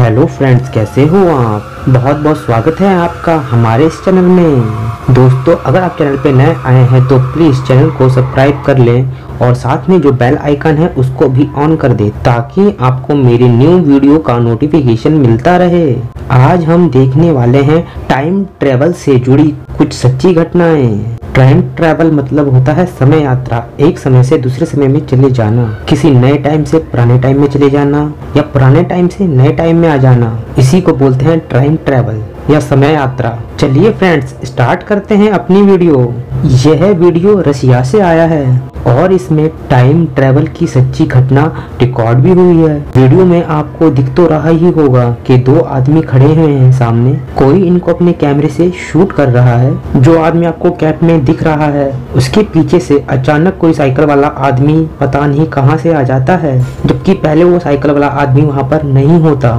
Hello friends, कैसे हो आप। बहुत बहुत स्वागत है आपका हमारे इस चैनल में। दोस्तों, अगर आप चैनल पे नए आए हैं तो प्लीज़ चैनल को सब्सक्राइब कर लें और साथ में जो बेल आइकन है उसको भी ऑन कर दें ताकि आपको मेरी न्यू वीडियो का नोटिफिकेशन मिलता रहे। आज हम देखने वाले हैं टाइम ट्रेवल से जुड़ी कुछ सच्ची घटनाएं। टाइम ट्रैवल मतलब होता है समय यात्रा, एक समय से दूसरे समय में चले जाना, किसी नए टाइम से पुराने टाइम में चले जाना या पुराने टाइम से नए टाइम में आ जाना। इसी को बोलते हैं टाइम ट्रैवल या समय यात्रा। चलिए फ्रेंड्स, स्टार्ट करते हैं अपनी वीडियो। यह वीडियो रसिया से आया है और इसमें टाइम ट्रैवल की सच्ची घटना रिकॉर्ड भी हुई है। वीडियो में आपको दिख तो रहा ही होगा कि दो आदमी खड़े हुए हैं सामने, कोई इनको अपने कैमरे से शूट कर रहा है। जो आदमी आपको कैप में दिख रहा है उसके पीछे से अचानक कोई साइकिल वाला आदमी पता नहीं कहां से आ जाता है, जबकि पहले वो साइकिल वाला आदमी वहां पर नहीं होता।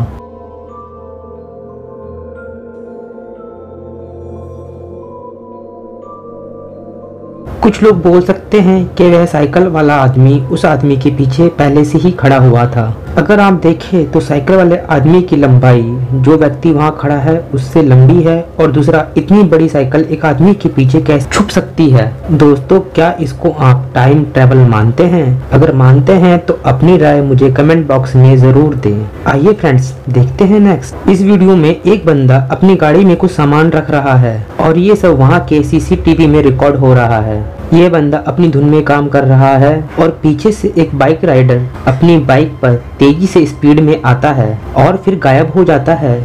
कुछ लोग बोल सकते हैं कि वह साइकिल वाला आदमी उस आदमी के पीछे पहले से ही खड़ा हुआ था। अगर आप देखें तो साइकिल वाले आदमी की लंबाई जो व्यक्ति वहां खड़ा है उससे लंबी है, और दूसरा, इतनी बड़ी साइकिल एक आदमी के पीछे कैसे छुप सकती है। दोस्तों, क्या इसको आप टाइम ट्रैवल मानते हैं? अगर मानते हैं तो अपनी राय मुझे कमेंट बॉक्स में जरूर दें। आइए फ्रेंड्स, देखते हैं नेक्स्ट। इस वीडियो में एक बंदा अपनी गाड़ी में कुछ सामान रख रहा है और ये सब वहाँ के सीसीटीवी में रिकॉर्ड हो रहा है। ये बंदा अपनी धुन में काम कर रहा है और पीछे से एक बाइक राइडर अपनी बाइक पर तेजी से स्पीड में आता है और फिर गायब हो जाता है।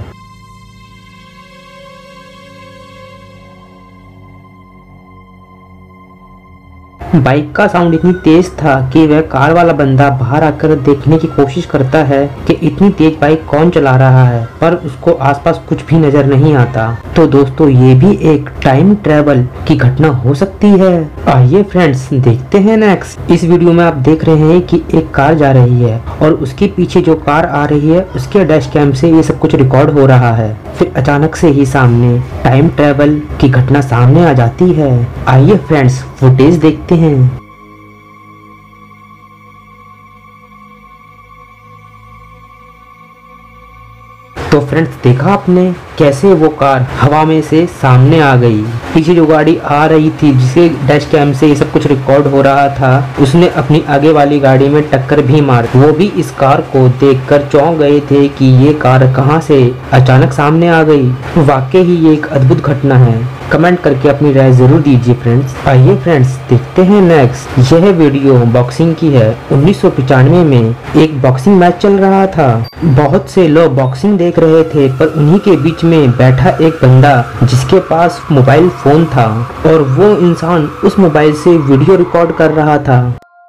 बाइक का साउंड इतनी तेज था कि वह कार वाला बंदा बाहर आकर देखने की कोशिश करता है कि इतनी तेज बाइक कौन चला रहा है, पर उसको आसपास कुछ भी नजर नहीं आता। तो दोस्तों, ये भी एक टाइम ट्रैवल की घटना हो सकती है। आइए फ्रेंड्स, देखते हैं नेक्स्ट। इस वीडियो में आप देख रहे हैं कि एक कार जा रही है और उसके पीछे जो कार आ रही है उसके डैश कैम से ये सब कुछ रिकॉर्ड हो रहा है। फिर अचानक से ही सामने टाइम ट्रैवल की घटना सामने आ जाती है। आइए फ्रेंड्स, फुटेज देखते हैं। तो फ्रेंड्स, देखा आपने कैसे वो कार हवा में से सामने आ गई। पीछे जो गाड़ी आ रही थी जिसके डैश कैम से ये सब कुछ रिकॉर्ड हो रहा था, उसने अपनी आगे वाली गाड़ी में टक्कर भी मार। वो भी इस कार को देखकर चौंक गए थे कि ये कार कहां से अचानक सामने आ गई। वाकई ही ये एक अद्भुत घटना है। कमेंट करके अपनी राय जरूर दीजिए फ्रेंड्स। आइए फ्रेंड्स, देखते हैं नेक्स्ट। यह वीडियो बॉक्सिंग की है। 1995 में एक बॉक्सिंग मैच चल रहा था। बहुत से लोग बॉक्सिंग देख रहे थे, पर उन्हीं के बीच में बैठा एक बंदा जिसके पास मोबाइल फोन था और वो इंसान उस मोबाइल से वीडियो रिकॉर्ड कर रहा था।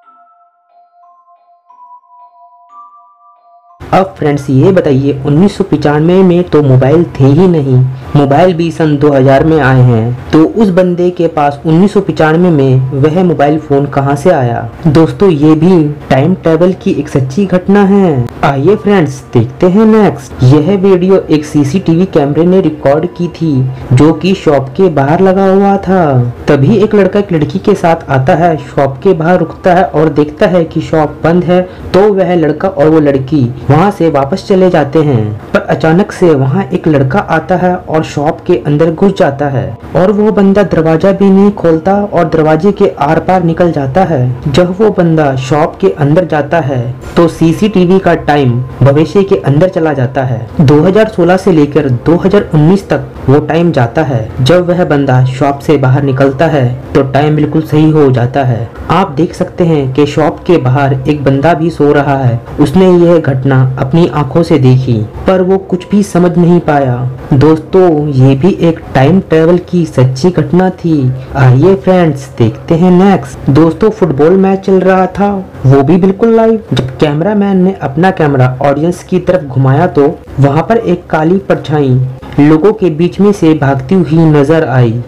अब फ्रेंड्स, ये बताइए, 1995 में तो मोबाइल थे ही नहीं, मोबाइल भी सन 2000 में आए हैं। तो उस बंदे के पास 1995 में वह मोबाइल फोन कहां से आया? दोस्तों, ये भी टाइम ट्रैवल की एक सच्ची घटना है। आइए फ्रेंड्स, देखते हैं नेक्स्ट। यह वीडियो एक सीसीटीवी कैमरे ने रिकॉर्ड की थी जो कि शॉप के बाहर लगा हुआ था। तभी एक लड़का एक लड़की के साथ आता है, शॉप के बाहर रुकता है और देखता है कि शॉप बंद है। तो वह लड़का और वो लड़की वहाँ से वापस चले जाते हैं, पर अचानक से वहाँ एक लड़का आता है और शॉप के अंदर घुस जाता है और वो बंदा दरवाजा भी नहीं खोलता और दरवाजे के आर पार निकल जाता है। जब वो बंदा शॉप के अंदर जाता है तो सीसीटीवी का टाइम भविष्य के अंदर चला जाता है। 2016 से लेकर 2019 तक वो टाइम जाता है। जब वह बंदा शॉप से बाहर निकलता है तो टाइम बिल्कुल सही हो जाता है। आप देख सकते हैं कि शॉप के बाहर एक बंदा भी सो रहा है। उसने यह घटना अपनी आंखों से देखी, पर वो कुछ भी समझ नहीं पाया। दोस्तों, ये भी एक टाइम ट्रैवल की सच्ची घटना थी। आइए फ्रेंड्स, देखते हैं नेक्स्ट। दोस्तों, फुटबॉल मैच चल रहा था, वो भी बिल्कुल लाइव। जब कैमरामैन ने अपना कैमरा ऑडियंस की तरफ घुमाया तो वहां पर एक काली परछाई लोगों के बीच में से भागती हुई नजर आई।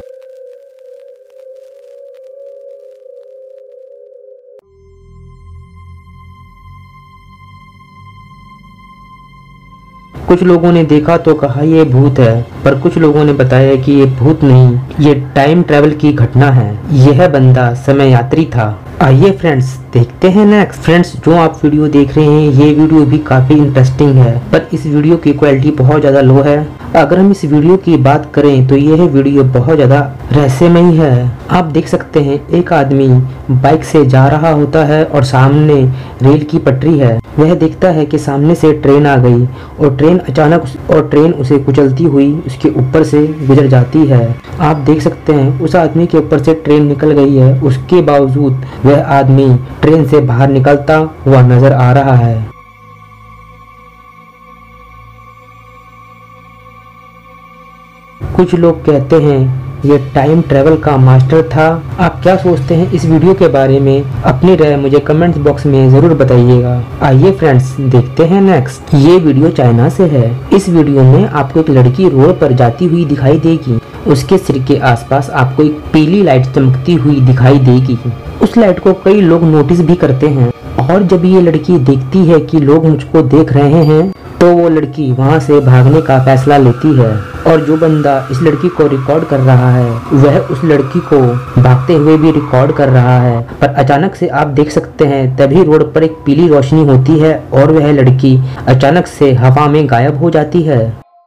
कुछ लोगों ने देखा तो कहा ये भूत है, पर कुछ लोगों ने बताया कि ये भूत नहीं, ये टाइम ट्रेवल की घटना है। यह बंदा समय यात्री था। आइए फ्रेंड्स देखते हैं नेक्स्ट। फ्रेंड्स जो आप वीडियो देख रहे हैं ये वीडियो भी काफी इंटरेस्टिंग है, पर इस वीडियो की क्वालिटी बहुत ज्यादा लो है। अगर हम इस वीडियो की बात करें तो यह वीडियो बहुत ज्यादा रहस्यमयी है। आप देख सकते हैं एक आदमी बाइक से जा रहा होता है और सामने रेल की पटरी है। वह देखता है कि सामने से ट्रेन आ गई और ट्रेन उसे कुचलती हुई उसके ऊपर से गुजर जाती है। आप देख सकते हैं उस आदमी के ऊपर से ट्रेन निकल गई है, उसके बावजूद वह आदमी ट्रेन से बाहर निकलता हुआ नजर आ रहा है। कुछ लोग कहते हैं ये टाइम ट्रेवल का मास्टर था। आप क्या सोचते हैं इस वीडियो के बारे में? अपनी राय मुझे कमेंट्स बॉक्स में जरूर बताइएगा। आइए फ्रेंड्स देखते हैं नेक्स्ट। ये वीडियो चाइना से है। इस वीडियो में आपको एक लड़की रोड पर जाती हुई दिखाई देगी। उसके सिर के आसपास आपको एक पीली लाइट चमकती हुई दिखाई देगी। उस लाइट को कई लोग नोटिस भी करते हैं और जब ये लड़की देखती है कि लोग मुझको देख रहे हैं तो वो लड़की वहाँ से भागने का फैसला लेती है। और जो बंदा इस लड़की को रिकॉर्ड कर रहा है वह उस लड़की को भागते हुए भी रिकॉर्ड कर रहा है। पर अचानक से आप देख सकते हैं तभी रोड पर एक पीली रोशनी होती है और वह लड़की अचानक से हवा में गायब हो जाती है।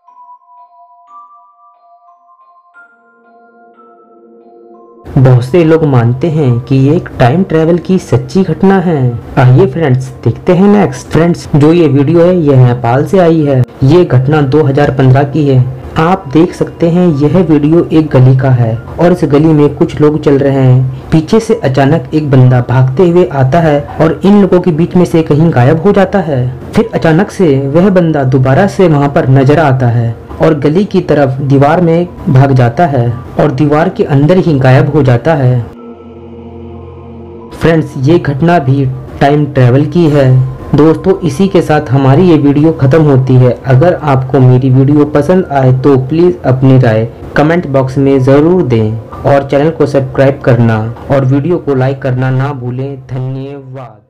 बहुत से लोग मानते हैं कि ये एक टाइम ट्रेवल की सच्ची घटना है। आइए फ्रेंड्स देखते हैं नेक्स्ट। फ्रेंड्स जो ये वीडियो है यह नेपाल से आई है। ये घटना 2015 की है। आप देख सकते हैं यह वीडियो एक गली का है और इस गली में कुछ लोग चल रहे हैं। पीछे से अचानक एक बंदा भागते हुए आता है और इन लोगों के बीच में से कहीं गायब हो जाता है। फिर अचानक से वह बंदा दोबारा से वहाँ पर नजर आता है और गली की तरफ दीवार में भाग जाता है और दीवार के अंदर ही गायब हो जाता है। फ्रेंड्स ये घटना भी टाइम ट्रेवल की है। दोस्तों इसी के साथ हमारी ये वीडियो खत्म होती है। अगर आपको मेरी वीडियो पसंद आए तो प्लीज अपनी राय कमेंट बॉक्स में जरूर दें और चैनल को सब्सक्राइब करना और वीडियो को लाइक करना ना भूलें। धन्यवाद।